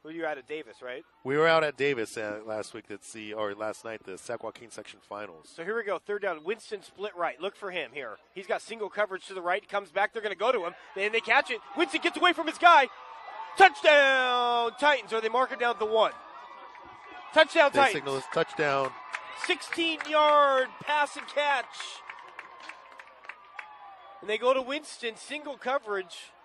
Well, you were out at Davis, right? We were out at Davis last night, the Sac-Joaquin section finals. So here we go, third down. Winston split right. Look for him here. He's got single coverage to the right. Comes back. They're going to go to him. Then they catch it. Winston gets away from his guy. Touchdown, Titans. Or they mark it down at the 1. Touchdown, Titans. They signal his touchdown. 16-yard pass and catch. And they go to Winston, single coverage.